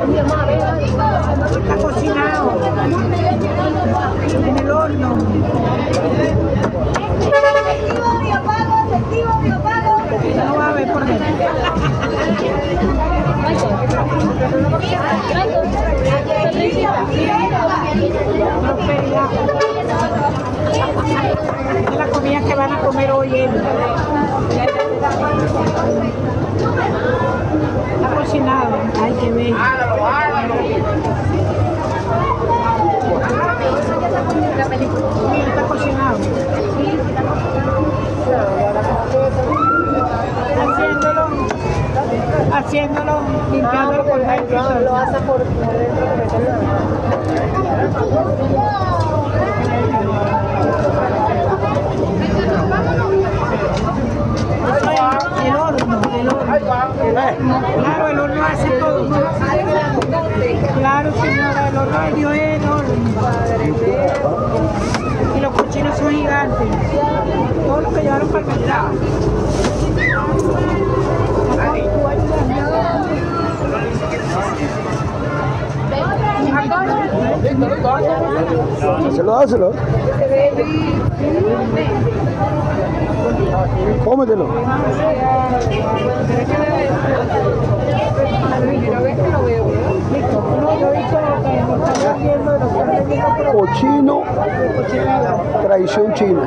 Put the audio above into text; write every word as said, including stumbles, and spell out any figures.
Está cocinado en el horno. No va a ver por dentro. Es la comida que van a comer hoy ellos. Está cocinado. Ay, qué bello. Está cocinado. Haciéndolo, haciéndolo, limpiándolo por dentro. Lo hace por dentro El horno, el horno. Claro, el horno hace todo. Claro, señora, el horno es Dios, el horno. Y los cochinos son gigantes. Todo lo que llevaron para el mercado. Hácelo, hácelo. Cómetelo. Cochino, tradición china.